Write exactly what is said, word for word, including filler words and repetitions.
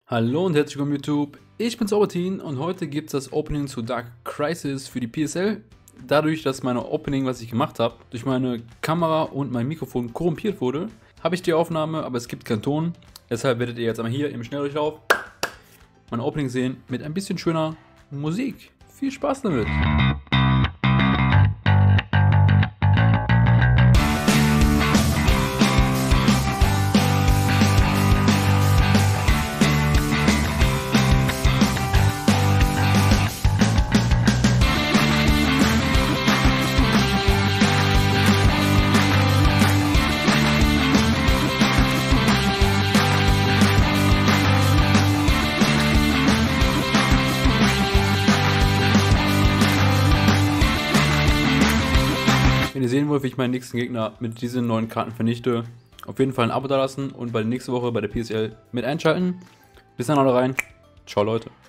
Hallo und herzlich willkommen YouTube, ich bin Zaubertin und heute gibt es das Opening zu Dark Crisis für die P S L. Dadurch, dass meine Opening, was ich gemacht habe, durch meine Kamera und mein Mikrofon korrumpiert wurde, habe ich die Aufnahme, aber es gibt keinen Ton. Deshalb werdet ihr jetzt einmal hier im Schnelldurchlauf mein Opening sehen mit ein bisschen schöner Musik. Viel Spaß damit! Wenn ihr sehen wollt, wie ich meinen nächsten Gegner mit diesen neuen Karten vernichte, auf jeden Fall ein Abo da lassen und bei der nächsten Woche bei der P S L mit einschalten. Bis dann, alle rein. Ciao, Leute.